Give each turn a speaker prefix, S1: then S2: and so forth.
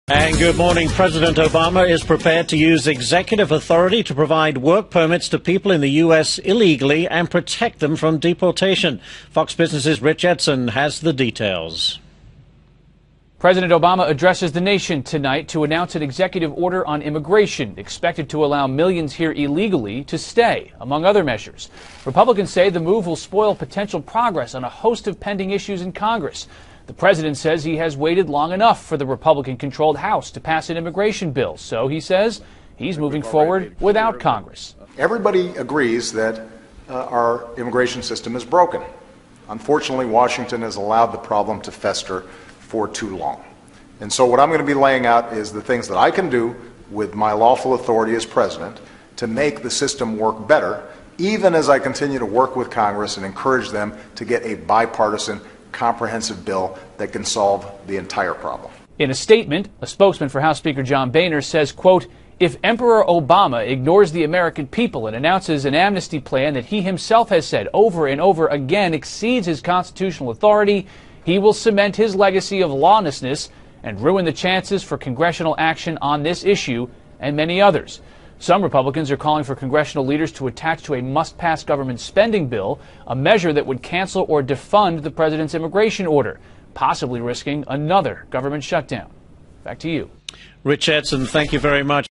S1: And good morning. President Obama is prepared to use executive authority to provide work permits to people in the U.S. illegally and protect them from deportation. Fox Business's Rich Edson has the details.
S2: President Obama addresses the nation tonight to announce an executive order on immigration expected to allow millions here illegally to stay, among other measures. Republicans say the move will spoil potential progress on a host of pending issues in Congress. The president says he has waited long enough for the Republican-controlled House to pass an immigration bill, so he says he's moving forward without Congress.
S3: Everybody agrees that our immigration system is broken. Unfortunately, Washington has allowed the problem to fester for too long. And so what I'm going to be laying out is the things that I can do with my lawful authority as president to make the system work better, even as I continue to work with Congress and encourage them to get a bipartisan comprehensive bill that can solve the entire problem.
S2: In a statement, a spokesman for House Speaker John Boehner says, quote, "If Emperor Obama ignores the American people and announces an amnesty plan that he himself has said over and over again exceeds his constitutional authority, he will cement his legacy of lawlessness and ruin the chances for congressional action on this issue and many others." Some Republicans are calling for congressional leaders to attach to a must-pass government spending bill a measure that would cancel or defund the president's immigration order, possibly risking another government shutdown. Back to you.
S1: Rich Edson, thank you very much.